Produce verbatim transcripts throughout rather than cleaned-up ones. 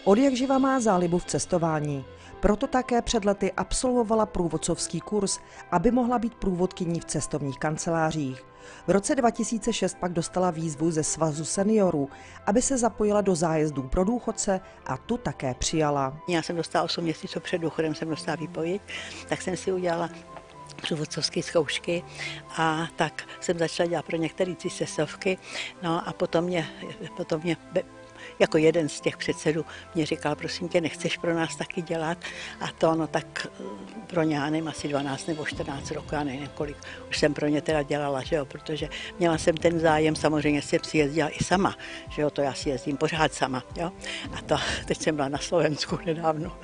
Odjakživa má zálibu v cestování. Proto také před lety absolvovala průvodcovský kurz, aby mohla být průvodkyní v cestovních kancelářích. V roce dva tisíce šest pak dostala výzvu ze Svazu seniorů, aby se zapojila do zájezdů pro důchodce a tu také přijala. Já jsem dostala osm měsíců před důchodem, jsem dostala výpověď, tak jsem si udělala průvodcovské zkoušky a tak jsem začala dělat pro některé cestovky. No a potom mě, potom mě jako jeden z těch předsedů mě říkal, prosím tě, nechceš pro nás taky dělat? A to no tak pro ně, já nevím, asi dvanáct nebo čtrnáct roku, já nevím kolik, už jsem pro ně teda dělala, že jo, protože měla jsem ten zájem, samozřejmě jsem si jezdila i sama, že jo, to já si jezdím pořád sama, jo. A to, teď jsem byla na Slovensku nedávno.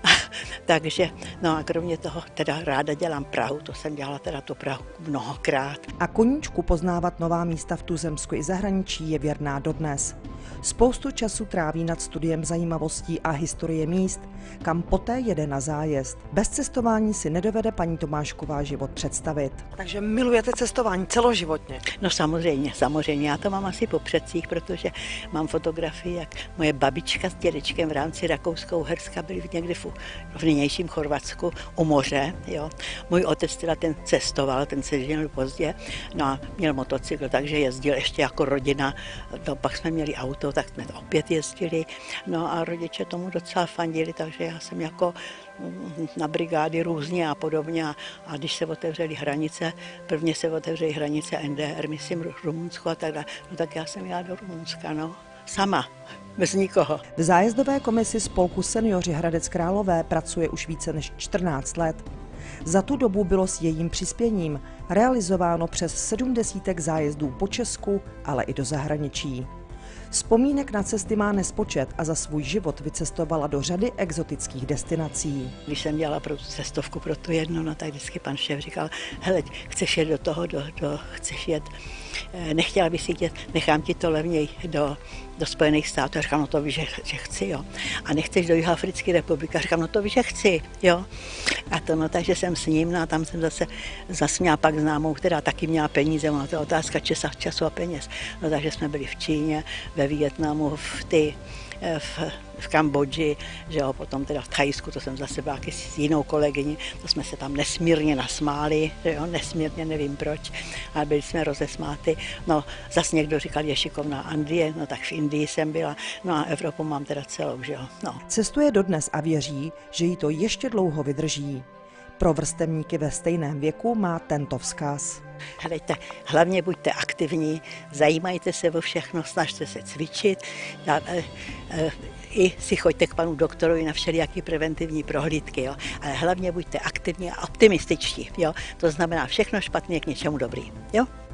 Takže, no a kromě toho teda ráda dělám Prahu, to jsem dělala teda tu Prahu mnohokrát. A koníčku poznávat nová místa v tuzemsku i zahraničí je věrná dodnes. Spoustu času tráví nad studiem zajímavostí a historie míst, kam poté jede na zájezd. Bez cestování si nedovede paní Tomášková život představit. Takže milujete cestování celoživotně? No samozřejmě, samozřejmě. Já to mám asi po předcích, protože mám fotografii, jak moje babička s dědečkem v rámci Rakouska-Uherska byli někdy v, v nynějším Chorvatsku u moře. Jo. Můj otec teda ten cestoval, ten se ženil pozdě, no a měl motocykl, takže jezdil ještě jako rodina. No, pak jsme měli auto, tak jsme opět jezdili. No a rodiče tomu docela fandili, takže já jsem jako na brigády různě a podobně. A, a když se otevřely hranice, prvně se otevřely hranice N D R, myslím Rumunsko a tak dále, no tak já jsem jela do Rumunska, no, sama. Bez nikoho. V zájezdové komisi spolku Senioři Hradec Králové pracuje už více než čtrnáct let. Za tu dobu bylo s jejím přispěním realizováno přes sedm desítek zájezdů po Česku, ale i do zahraničí. Vzpomínek na cesty má nespočet a za svůj život vycestovala do řady exotických destinací. Když jsem dělala pro tu cestovku pro tu jednu, no tak vždycky pan šéf říkal, hele, chceš jet do toho, do, do, chceš jet, nechtěla bys jít, nechám ti to levněji do, do Spojených států. A říkám, no to víš, že, že chci, jo. A nechceš do Jihoafrické republiky. A říkám, no to víš, že chci, jo. A to no, takže jsem s ním, no a tam jsem zase zasměla pak známou, která taky měla peníze, ona to je otázka časa, času a peněz. No takže jsme byli v Číně, ve Vietnamu, v ty, v, v Kambodži, že jo, potom teda v Thajsku, to jsem zase byla s jinou kolegyní, to jsme se tam nesmírně nasmáli, že jo, nesmírně, nevím proč, ale byli jsme rozesmáty. No zase někdo říkal, je šikovná Indie, no tak v Indii jsem byla, no a Evropu mám teda celou, že jo, no. Cestuje dodnes a věří, že jí to ještě dlouho vydrží. Pro vrstevníky ve stejném věku má tento vzkaz. Helejte, hlavně buďte aktivní, zajímajte se o všechno, snažte se cvičit, a, e, e, i si choďte k panu doktorovi na všelijaký preventivní prohlídky, jo. Ale hlavně buďte aktivní a optimističtí, jo. To znamená všechno špatně k něčemu dobrý, jo.